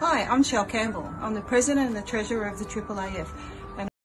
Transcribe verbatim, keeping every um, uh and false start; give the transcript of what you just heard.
Hi, I'm Shell Campbell. I'm the President and the Treasurer of the A A A F.